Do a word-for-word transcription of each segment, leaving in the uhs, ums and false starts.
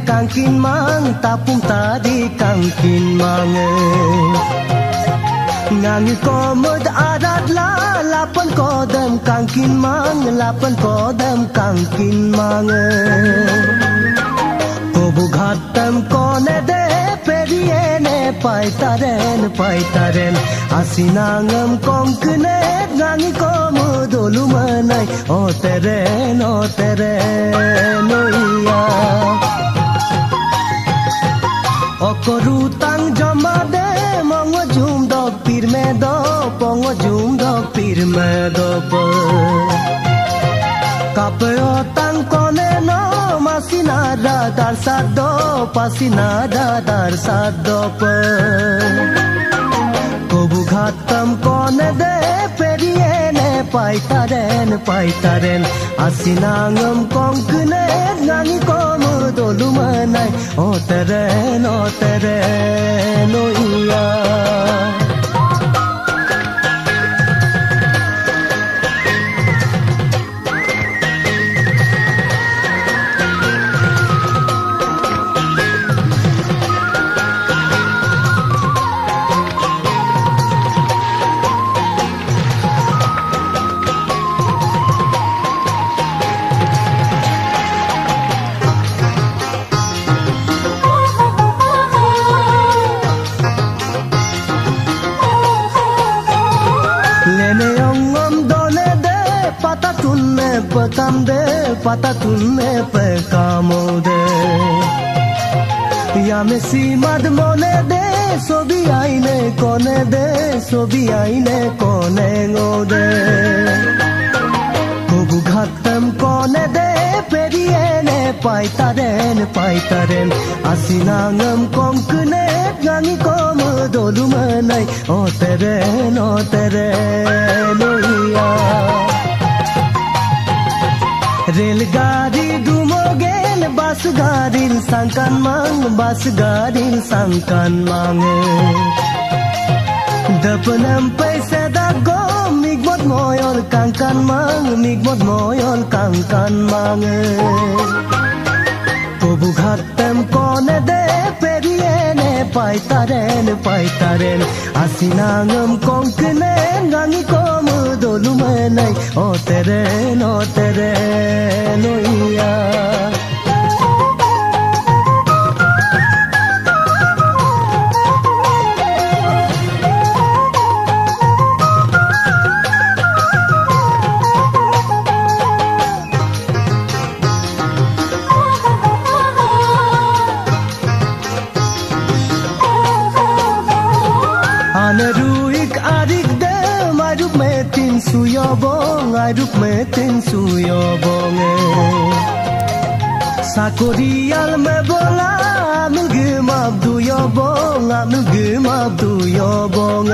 kangkin mang tapung tadi kangkin mang ngangi komod adat la lapan kodam kangkin mang lapan kodam kangkin mang kobu ghatam kone de periene paitaren paitaren asinangam konkne ngangi komod olumanai o teren o teren oia okorutang jama de mongo jum dog pir me do pongo jum dog pir me do kapeo tang kone no masinada dar sado pasinada dar sado kobu ghatam kone de periene paitaren paitaren asinangam konkne ngangi komu dolumanai o teren o teren oia Pakam de patatun me pakamo de ya me si mad mone de sobi aine kone de sobi aine kone ngode kobu ghatam kone de periene paitaren paitaren asinangam konkne ngangi komu dolumanai o teren o teren oia रेलगाड़ी डुमोगेल बस गाड़ी sunken मांग बस गाड़ी sunken मांगे दपनम पैसे दागो मिगमत मोयल कंकन मांग मिगमत मोयल कंकन मांगे कोबु ghatam kone de periene paitaren paitaren asinangam konkne ngangi komu dolumanai o teren o teren oia Anaruik adik de maruk metin suyobong aruk metin suyobong sakorial me bola amil gimab du yobong amil gimab du yobong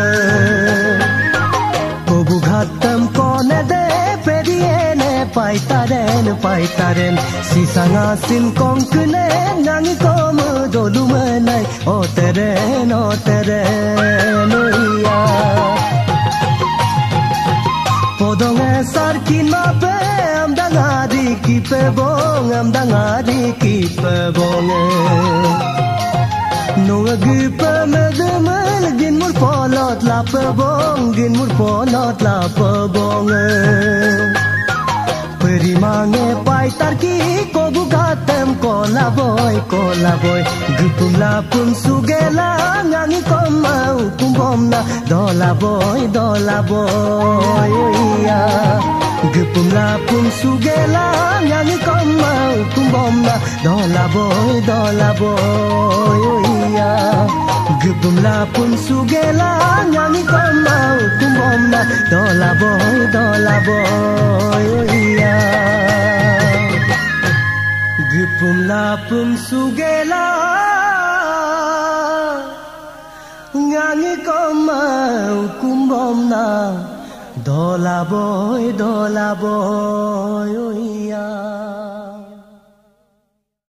kobu ghatam kone de periene paitaren paitaren sisangasin konkne ngangi komu dolumanai o teren o teren oia podong sarkin mape amdangari kipe bong amdangari kipe bong nunga gipe medemel gin mur polot lape bong gin mur polot lape bong perimange paitar ki kobu ghatam kola boy kola boy gupum lapum sugela ngangi komau kumbomna dola boy dola boy oia gupum lapum sugela ngangi komau kumbomna dola boy dola boy oia gupum lapum sugela ngangi komau kumbomna dola boy dola boy oia gupum lapum sugela ngangi komau kumbomna dola boy dola boy oia